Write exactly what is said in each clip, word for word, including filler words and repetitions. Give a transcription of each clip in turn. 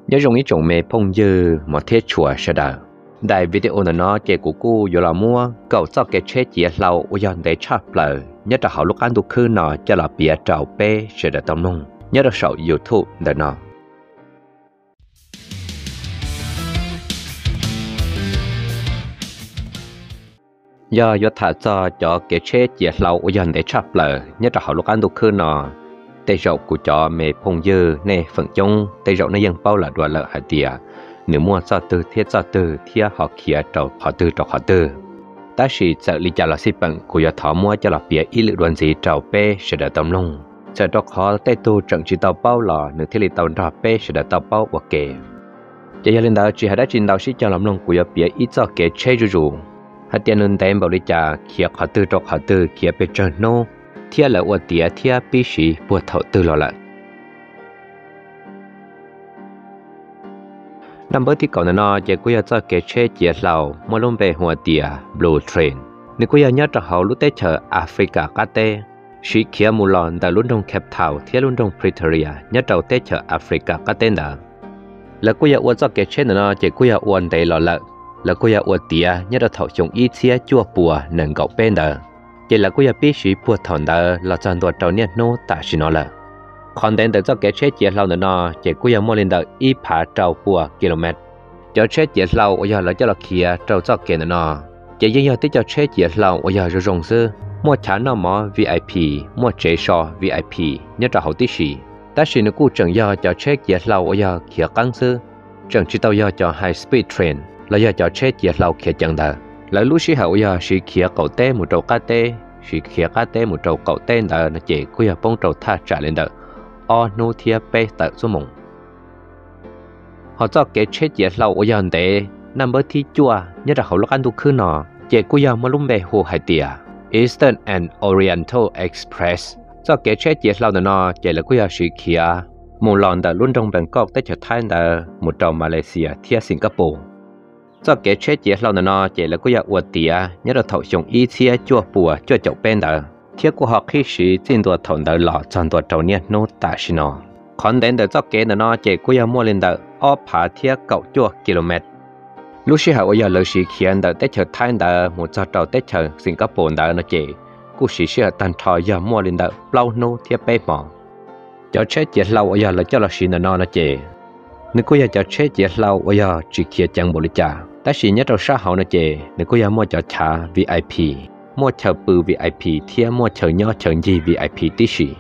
nhớ dùng ý trồng mê phong dư mà thiết chùa sẽ đỡ đại video này nó chế của cô dù là mua cậu cho cái chế chỉ lâu ở dòng để chắp lời nhớ là họ lúc ăn được khứ nó cho là bịa trầu bê sẽ đỡ tâm nông nhớ là sầu YouTube để nó do do thả cho cho cái chế chỉ lâu ở dòng để chắp lời nhớ là họ lúc ăn được khứ nó tây rậu của cho mê phong dư nè phần chung tây rậu nó dân bao là đùa lợi hạt địa nếu mua cho từ thiết cho từ thì họ kia trâu họ từ trâu họ từ ta chỉ sợ lý cho là xí bằng của nhà thọ mua cho là bia ít lượng đoàn gì trâu bê sẽ đỡ tầm lông sợ cho họ tây tu trận chỉ tàu bao lò nếu thiết lý tàu trâu bê sẽ đỡ tàu bao hoặc kề cho gia đình đó chỉ hay đã trình đầu sĩ cho làm lông của nhà bia ít cho kề chơi rù rù hạt tiền nên tên bảo lý cho kia họ từ trâu họ từ kia bê trơn nô thiết là uất địa thiết bí sĩ buộc thọ từ lò lại năm bữa thì còn nó chỉ có cho cái chế chế lâu mà luôn về hoa địa blue train nếu có nhớ cho họ lúc tết chờ Africa cả tê sĩ kia mù lòn đã luôn trong Cape Town thiết luôn trong Pretoria nhớ đầu tết chờ Africa cả tên đó là có nhớ cho cái chế nó chỉ có nhớ uốn đầy lò lợ là có nhớ uốn địa nhớ đầu thầu trồng ít xía chua bùa nâng gạo bên đó chỉ là có nhớ biết sĩ bùa thòn đó là chọn đồ trâu nhiệt nô tại sĩ nó là còn đến từ cho cái chế chế lâu nữa nó chỉ có giờ mua lên được ít phá trâu của km cho chế chế lâu ở giờ là cho là kia trâu cho kia nữa nó chỉ giờ tới cho chế chế lâu ở giờ rồi rong sư mua chán nó mỏ vê i pê mua chế so vê i pê nhớ cho hậu tí sĩ ta chỉ nó cũng chẳng giờ cho chế chế lâu ở giờ kia căng sư chẳng chỉ tao giờ cho high speed train là giờ cho chế chế lâu kia chẳng đó lại lúc sĩ hậu giờ sĩ kia cậu té một trâu cá té sĩ kia cá té một trâu cậu té đó nó chỉ có giờ bông trâu tha trả lên đó o nô thia bê tại số mông họ cho cái chế chế lâu ở dàn để nằm ở thi chua nhớ là họ lúc ăn được khứ nọ chế của giờ mà lúc về hồ hải tiề Eastern and Oriental Express cho cái chế chế lâu nọ chế là của giờ sự kia một lần đã luôn trong Bangkok tới trở thành đã một trong Malaysia thia Singapore cho cái chế chế lâu nọ chế là của giờ ở tiề nhớ là thầu dùng ý thia chua bùa chua chậu bên đó thiết của họ khi sử dụng đồ thôn đời lọ chọn đồ trâu nhiệt nô tại xin nó còn đến được cho kế nó chỉ của giờ mua lên được ở phá thiết cậu chua km lúc xưa họ giờ lời sử khiến được tết chờ thay được một cho trâu tết chờ Singapore được nó chỉ cú sử sử tàn thọ giờ mua lên được lâu nô thiết bê mỏ cho chết chết lâu giờ là cho là sử nó nó chỉ nếu của giờ cho chết chết lâu giờ chỉ kia chẳng bộ lý trả ta sử nhất đầu xã hội nó chỉ nếu của giờ mua cho trả vê i pê mua chờ bự vê i pê thì mua chờ nhỏ chờ gì vê i pê tí sĩ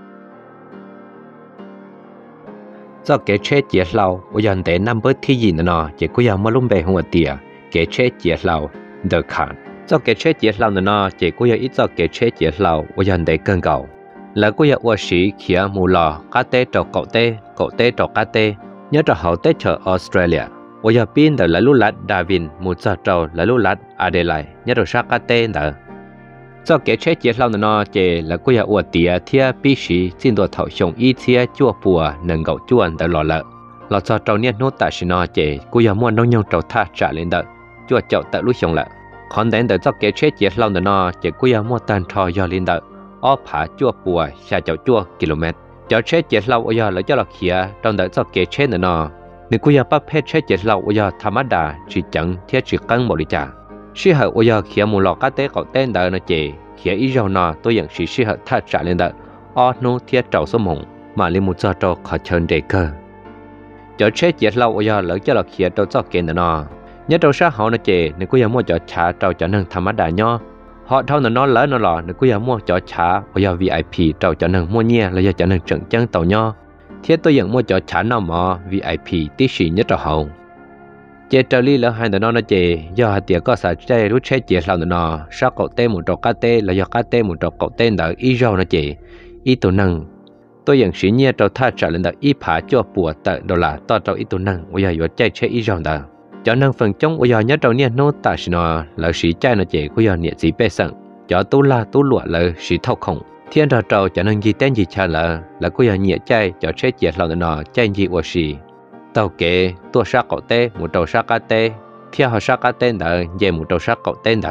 do cái chế chế lâu bây giờ để năm bữa thi gì nữa chỉ có giờ mua luôn về hoa tiề cái chế chế lâu được khăn do cái chế chế lâu nữa chỉ có giờ ít do cái chế chế lâu bây giờ để cân cầu là có giờ qua sĩ kia mù lò cá tê trâu cậu tê cậu tê trâu cá tê nhớ trâu hậu tê chờ Australia bây giờ pin là lũ lát Darwin mù cho trâu là lũ lát Adelaide nhớ trâu sát cá tê nữa cho cái chế chế lâu nó chỉ là có giờ uất địa thia bí sĩ xin đồ thầu dùng ý thia chua bùa nâng gạo chuan đã lò lợ lò cho trâu niên nốt tại xin nó chỉ có giờ mua nông nhung trâu tha trả lên đợt chua chậu tại lúc dùng lợ còn đến đợt cho cái chế chế lâu nó chỉ có giờ mua tàn thò giờ lên đợt ó phá chua bùa xa chậu chua km cho chế chế lâu giờ là cho là kia trong đợt cho cái chế nó nếu có giờ bắt phê chế chế lâu giờ tham đà chỉ chẳng thia chỉ căng một lý trả sư hậu bây giờ khi một lọ cá té cậu tên đời nó chỉ khi ý rau nọ tôi nhận sự sư hậu thắt trả lên đời o nô thiết trâu số mộng mà lên một giờ trâu khó chân đề cơ cho chết chết lâu bây giờ lỡ cho là khi trâu cho kiện nó nhớ trâu sát họ nó chỉ nếu có giờ mua cho trả trâu cho nâng tham đà nho họ thâu nó nó lỡ nó lọ nếu có giờ mua cho trả bây giờ vê i pê trâu cho nâng mua nhẹ là giờ cho nâng trận chân tàu nho thiết tôi nhận mua cho trả nào mà vê i pê tí sĩ nhất trâu hậu chế trợ lý là hai đứa nó nó chế do hạt tiệt có sản chế rút chế chế lâu nó sao cậu tên một trò cá tê là do cá tê một trò cậu tên đó ít rau nó chế ít tổ năng tôi nhận sĩ nhẹ trò tha trả lên đó ít phá cho bùa tại đó là to trò ít tổ năng bây giờ vừa chế chế ít rau đó cho năng phần chống bây giờ nhớ trò nhẹ nó tại nó là sĩ chế nó chế bây giờ nhẹ gì bê sẵn cho tú la tú lụa là sĩ thâu khổng thiên trò trò cho năng gì tên gì cha là là bây giờ nhẹ chế cho chế chế lâu nó chế gì của sĩ tàu kế tua sát cậu tê một trâu sát cá tê theo họ sát cá tên đó về một trâu sát cậu tên đó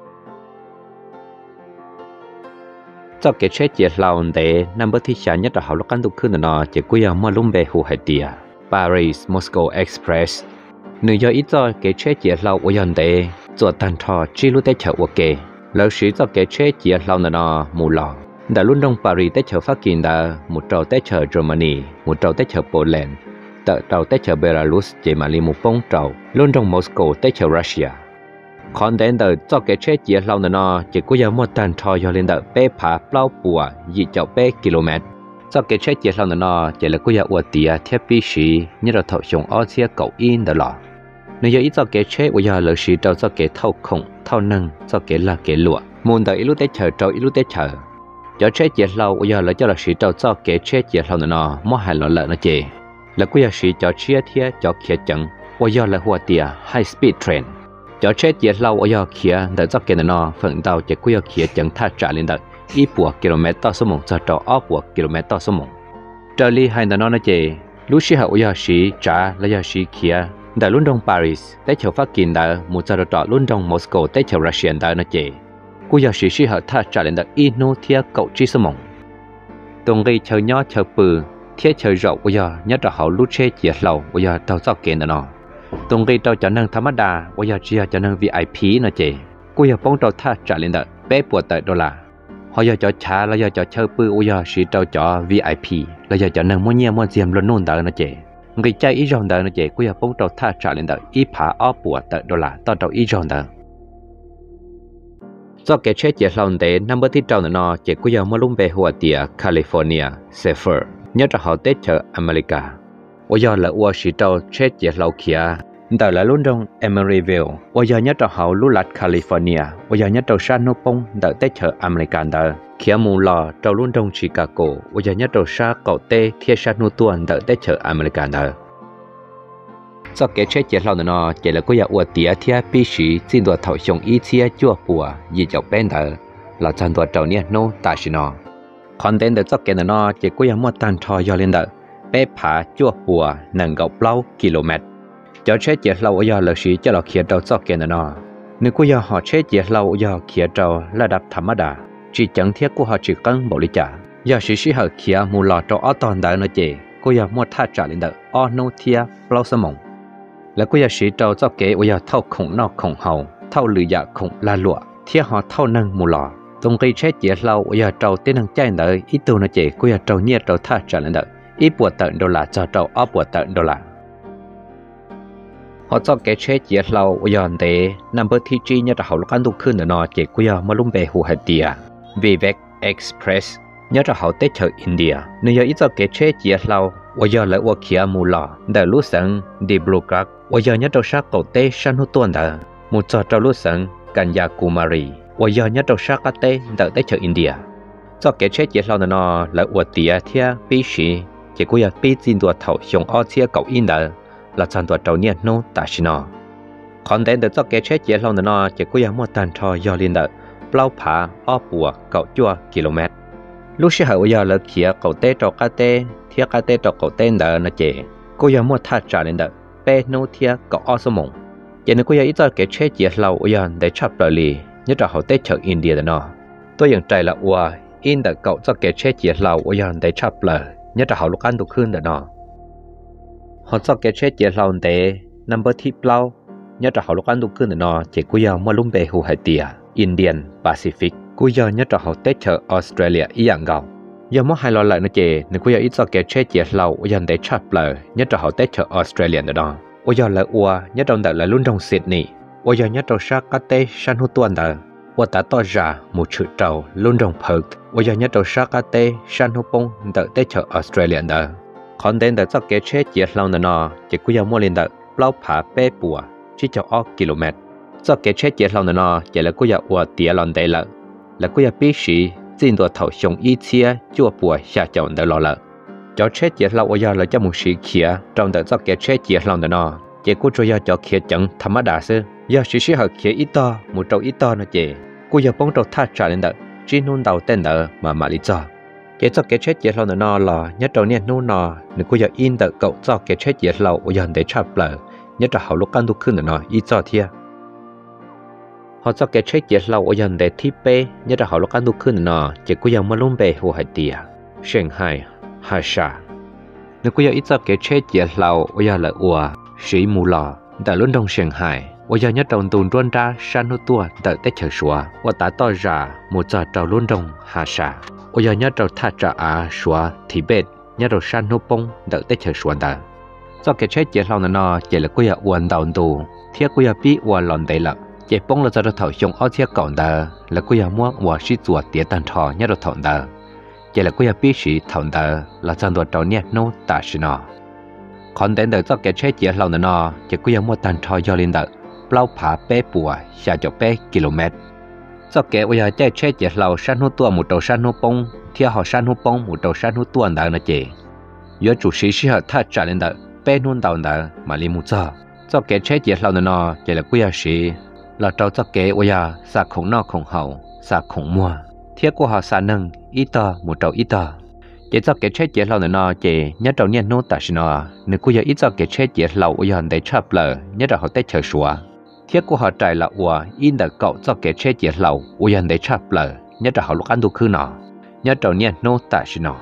cho cái chế chế lâu để năm bữa thi sáng nhất là họ lúc ăn được khứ nó chỉ có giờ mua lung về hồ hải tiề Paris Moscow Express nữ do ít cho cái chế chế lâu ở dân để做tan thọ chỉ lúc tới chợ ok lâu sĩ cho cái chế chế lâu nó mù lò đã luôn đông Paris tới chợ phát kiến đã một trâu tới chợ Germany một trâu tới chợ Poland tại trâu tới chợ Belarus chỉ mà liền một phong trâu luôn đông Moscow tới chợ Russia còn đến từ cho cái chế chế lâu nó chỉ có giờ một tan thọ cho lên từ bé phá bao bùa dị chậu bé km cho cái chế chế lâu nó chỉ là có giờ ở địa thiết bị sĩ như là thầu dùng ở xe cầu in đó là nếu ít cho cái chế bây giờ là sĩ trâu cho cái thâu khổng thâu nâng cho cái là cái lụa muốn đợi lúc tới chờ trâu ít lúc tới chờ cho chế chế lâu bây giờ là cho là sĩ trâu cho cái chế chế lâu nó mua hàng lợn lợn nó chè là bây giờ sĩ cho chia thiết cho kia chẳng bây giờ là hoa tia high speed train cho chế chế lâu bây giờ kia để cho cái nó phần đầu chỉ bây giờ kia chẳng thà trả lên đợi ít bùa km số một cho trâu áp bùa km số một trở đi hai nó nó chè lúc sĩ hậu bây giờ sĩ trả là giờ sĩ kia tại luôn đông Paris tới chợ phát kiến đã một giờ trọ luôn đông Moscow tới chợ Russia đã nó chè cú giờ sĩ sĩ họ thà trả lên đã inu thia cậu chi số mộng đồng gây chờ nhỏ chờ bự thia chờ rộng bây giờ nhớ trọ họ lúc chơi chia lầu bây giờ tàu sao kiện nó đồng gây tàu cho năng tham đa bây giờ chia cho năng vê i pê nó chè cú giờ bóng tàu thà trả lên đã bé bùa tại đô la họ giờ cho trả là giờ cho chờ bự bây giờ sĩ tàu cho vê i pê là giờ cho năng mua nhiều mua diêm luôn nôn đã nó chè người chơi ít rong đời nó chỉ có giờ phong trào thả trả lên đời ít phá áp bùa tại đô la tao trào ít rong đời do cái chế chế lòng để năm bữa tiếp trào nó chỉ có giờ mua lung về hoa địa California Sefer nhớ cho họ tết chờ America bây giờ là ua sĩ trào chế chế lâu kia đời là luôn trong Emeryville bây giờ nhớ cho họ lú lạt California bây giờ nhớ cho San Nopong đời tết chờ America đời khi mù lò trâu luôn trong Chicago bây giờ nhớ trâu xa cậu tê thiên sát nô tuần đợi tết chợ American đợi do cái chế chế lâu nó chỉ là có giờ ở địa thiên bí sĩ xin đồ thảo dùng ý chia chua bùa gì chọc bên đợi là chân đồ trâu nhẹ nô ta xin nó còn đến được do cái nó chỉ có giờ một tan thoi do lên đợi bé phá chua bùa nâng gạo bao km cho chế chế lâu ở giờ là sĩ cho là kia trâu do cái nó nếu có giờ họ chế chế lâu giờ kia trâu là đập thầm đà chỉ chẳng thiết của họ chỉ cần bảo lý trả giờ sĩ sĩ họ kia mù lò cho ở toàn đời nó chè cô giờ mua thà trả lên đời ở nô thia bao sớm mộng là cô giờ sĩ trâu cho kế bây giờ thâu khổng nọ khổng hậu thâu lười dạ khổng la lụa thiết họ thâu nâng mù lò tổng cây chết dễ lâu bây giờ trâu tên năng chạy đời ít tu nó chè cô giờ trâu nhiệt trâu thà trả lên đời ít bùa tận đô la cho trâu ở bùa tận đô la họ cho cái chết dễ lâu bây giờ để number thi chi như là họ lúc ăn đủ khứ nữa nó chè cô giờ mua lung bè hù hạt tiề Vivek Express nhớ ra họ tới chợ India nếu giờ ít cho cái chế chia lâu bây giờ lại qua kia mù lò để lúc sáng đi Blogak bây giờ nhớ ra sát cầu tê san hút tuần đó một giờ trong lúc sáng Kanyakumari bây giờ nhớ ra sát cái tê để tới chợ India cho cái chế chia lâu nó lại qua tiệt thia bí sĩ chỉ có giờ bí tin đùa thầu dùng ở thia cầu in đó là chân đùa trâu nhiệt nô ta xin nó còn đến được cho cái chế chia lâu nó chỉ có giờ một tàn thò do liên đó bao phá ở bùa cậu chua km lúc xưa bây giờ là kia cậu tê trò cá tê thiết cá tê trò cậu tên đó nó chè cô giờ mua thắt trả lên đó bé nô thiết cậu ở số mộng cho nên cô giờ ít cho cái chế chia lâu bây giờ để chấp lời lì nhất là họ tê chợ India đó nó tôi nhận trái là ua in đã cậu cho cái chế chia lâu bây giờ để chấp lời nhất là họ lúc ăn được hơn đó nó họ cho cái chế chia lâu để number tip lâu nhất là họ lúc ăn được hơn đó nó chỉ cô giờ mua lung bè hù hải tiề Indian Pacific cú giờ nhất là họ tết chợ Australia ý dạng gạo giờ mất hai lo lại nó chè nên cú giờ ít cho cái chế chế lâu giờ để chập lời nhất là họ tết chợ Australia đó đó bây giờ là ua nhất trong đợt là luôn trong Sydney bây giờ nhất trong sát cá tê san hút tuần đó ua ta to ra một chữ trầu luôn trong Perth bây giờ nhất trong sát cá tê san hút bông đợt tết chợ Australia đó còn đến đợt cho cái chế chế lâu nữa nó chỉ cú giờ mua lên đợt bao phá bé bùa chỉ cho ở km do cái chế chế lâu nó chỉ là cô giờ ở địa lần đây là là cô giờ bí sĩ xin đồ thầu dùng ý chia chua bùa下降的了了cho chế chế lâu bây giờ là cho một sĩ kia trong đó do cái chế chế lâu nó chỉ cô cho giờ cho kia chẳng tham đa sư giờ sĩ sĩ họ kia ít to một trâu ít to nó chỉ cô giờ bóng trâu thắt trả lên đó chỉ nôn đầu tên đó mà mà lý do cái do cái chế chế lâu nó là nhất trâu nè nôn nó nên cô giờ in được cậu do cái chế chế lâu bây giờ để chập lại nhất là họ lúc ăn được khứ nó ít do thiệt họ cho cái chế chế lâu ở dần để tiếp bê nhất là họ lúc ăn được khứ nó chỉ có giờ mà luôn bê hồ hải tiề Shanghai Hà Sa nếu cô ít cho cái chết chết lâu bây giờ là ủa sĩ mù lò tại luôn đông sương hải bây giờ nhất trong tuần tuần ra san hô tua tại tết chờ xóa và ta to ra một giờ trâu luôn đông hà sa bây giờ nhất trong thắt ra à xóa thì bệt nhất trong san hô bông tại tết chờ xóa ta do cái chết chết lâu nó chỉ là cô giờ uốn đầu tu thiết cô giờ bị uốn lòn đầy lợ chỉ bông là cho nó thổi trong áo thiết cỏn ta là cô giờ mua uốn xí chuột tía tan thò nhất trong thọn ta chỉ là cô giờ biết sĩ thọn ta là chân đồ trâu nhẹ nô ta sĩ nó còn đến được cho cái chết chết lâu nó chỉ cô giờ mua tan thò do lên đợt bao phá bé bùa xa cho bé km do cái bây giờ chạy chết chết lâu san hô tua một đầu san hô bông theo họ san hô bông một đầu san hô tua đó nó chỉ giữa chủ sĩ sĩ họ thắt trả lên đợt bé nôn đầu đó mà li một giờ do cái chết chết lâu nó chỉ là cô giờ sĩ là trâu cho cái bây giờ sa khổng nọ khổng hậu sa khổng mua thiết của họ sa nâng ít tờ một trâu ít tờ chỉ cho cái chết chết lâu nó chỉ nhất trâu nhẹ nốt tại nó nếu cô giờ ít cho cái chết chết lâu bây giờ để chấp lờ nhất là họ tết chờ xóa thiết của họ trải là ủa in đã cậu cho cái chết chết lâu bây giờ để chấp lờ nhất là họ lúc ăn đồ khư nọ nhất trâu nhẹ nốt tại nó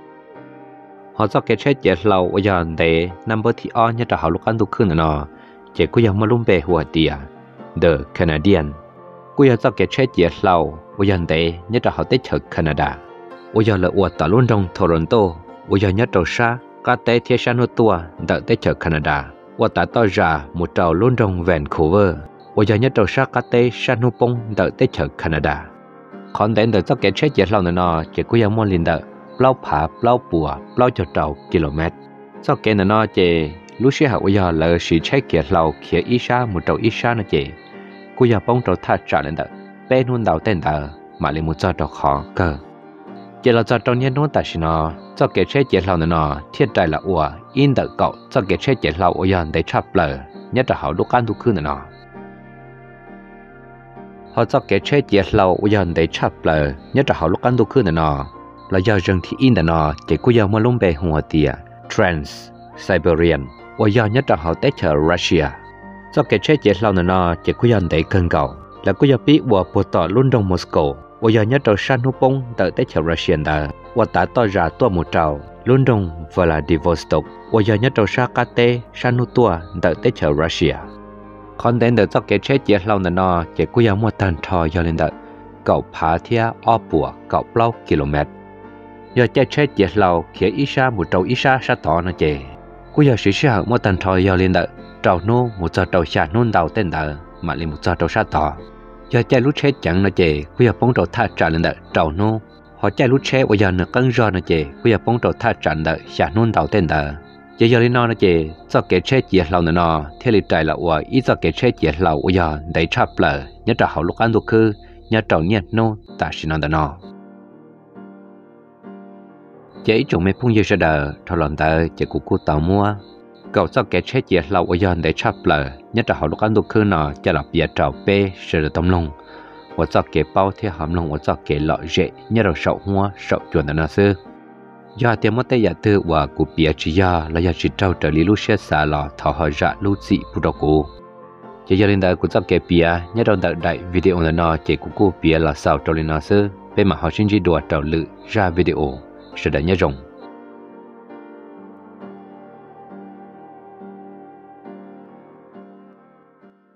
họ cho cái chết chết lâu bây giờ để number thì on nhất là họ lúc ăn đồ khư nọ chỉ cô giờ mà luôn về hùa tiệt The Canadian cô giờ cho cái chết chết lâu bây giờ để nhất là họ tết chờ Canada bây giờ là ủa tại London Toronto bây giờ nhất trâu sa các tế thiết san hô tua đợi tết chờ Canada ủa tại to ra một trâu London Vancouver bây giờ nhất trâu sa các tế san hô bông đợi tết chờ Canada còn đến được cho cái chết chết lâu nó chỉ có giờ mua liền đợi bao phá bao bùa bao cho trâu km cho cái nó chỉ lúc xưa họ bây giờ là sự chết chết lâu kia ít xa một trâu ít xa nó chỉ cô giờ bông trâu thắt trả lên đợi bé luôn đầu tên đợi mà liền một trâu trâu khó cơ chỉ là cho trong nhân nốt tại nó cho cái chết chết lâu nó thiết đại là ủa in đợi cậu cho cái chết chết lâu ở để chấp lờ nhất là họ lúc ăn thu khứ nó họ cho cái chết chết lâu ở để chấp lờ nhất là họ lúc ăn thu khứ nó là do rừng thì in nó chỉ có giờ mà lông bề hùa tiệt Trans Siberian ở nhất là họ tết chờ Russia cho cái chết chết lâu nó chỉ có giờ để cân cậu là có giờ biết bộ bộ tỏ London Moscow bây giờ nhất trâu san hô bông đợi tết chờ Russian đã và ta to ra tua một trâu London Vladivostok bây giờ nhất trâu sa kate san hô tua đợi tết chờ Russia còn đến được cho cái chết chết lâu nó chỉ có giờ một tàn thò do lên đợi cậu phá thia o bùa cậu bao km giờ chết chết chết lâu khiến ít xa một trâu ít xa sát tỏ nó chỉ có giờ sử sử một tàn thò do lên đợi trâu nô một giờ trâu xa nôn đầu tên đợi mà lên một giờ trâu sát tỏ giờ chạy lút xe chẳng nó chè, bây giờ bóng trâu thắt trả lên đợi trâu nô, họ chạy lút xe bây giờ nó căng do nó chè, bây giờ bóng trâu thắt trả đợi xả nôn đầu tên đợi, giờ giờ đi nó nó chè, cho cái xe chè lâu nó nó, theo lịch trái là ủa, ít cho cái xe chè lâu bây giờ để chấp lờ, nhớ trâu họ lúc ăn đồ khư, nhớ trâu nhiệt nô, ta xin nó nó, chỉ chúng mấy phun dưa sẽ đợi, thằng làm đợi chỉ cụ cụ tàu mua. Cậu cho cái chết chết lâu ở dân để chấp lờ nhất là họ lúc ăn đồ khứ nó cho là bia trào bê sự được tâm lòng và cho cái bao theo hàm lòng và cho cái lọ rễ nhất là sậu hoa sậu chuẩn là nó xưa do tiền mất tay giả tư và của bia chỉ do là do chỉ trâu trở lý lúc xe xả lọ thọ họ dạ lúc dị phụ đồ cũ chỉ do lên đời của cho cái bia nhất là đợi đại video là nó chỉ của cô bia là sao trâu lên nó xưa bên mà họ xin chỉ đùa trâu lự ra video sẽ đã nhớ rộng